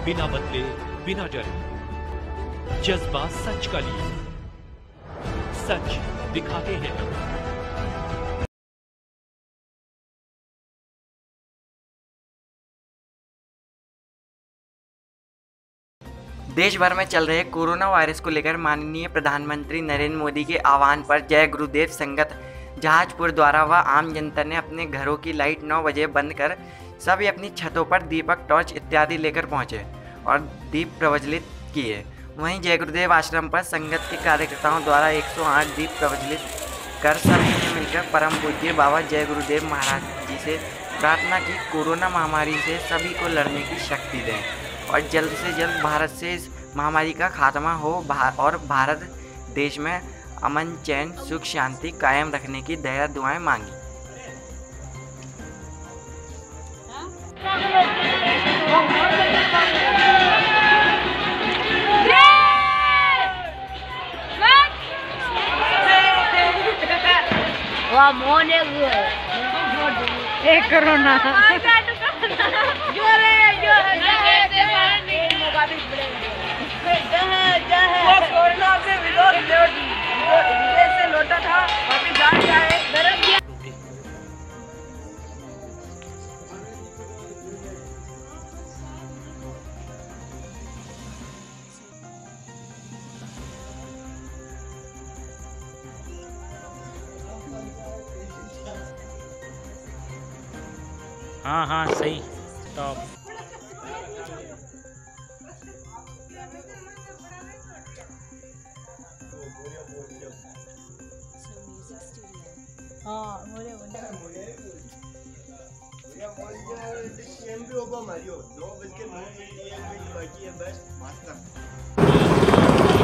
बिना बदले बिना डरे, जज्बा सच का लिए, सच दिखाते हैं। देश भर में चल रहे कोरोना वायरस को लेकर माननीय प्रधानमंत्री नरेंद्र मोदी के आह्वान पर जय गुरुदेव संगत जहाजपुर द्वारा व आम जनता ने अपने घरों की लाइट 9 बजे बंद कर सभी अपनी छतों पर दीपक, टॉर्च इत्यादि लेकर पहुंचे और दीप प्रज्वलित किए। वहीं जय गुरुदेव आश्रम पर संगत के कार्यकर्ताओं द्वारा 108 दीप प्रज्वलित कर सभी ने मिलकर परम पूज्य बाबा जय गुरुदेव महाराज जी से प्रार्थना की कोरोना महामारी से सभी को लड़ने की शक्ति दें और जल्द से जल्द भारत से इस महामारी का खात्मा हो और भारत देश में अमन, चैन, सुख, शांति कायम रखने की दया दुआएं मांगी। वाह मोने एक कोरोना जो कोरोना से विरोध से लौटा था वापिस जान जाए गरम दिया। हाँ हाँ सही टॉप। हाँ मोरे मारियो 9 बज के 9 मिनट बाकी है बस मास्टर।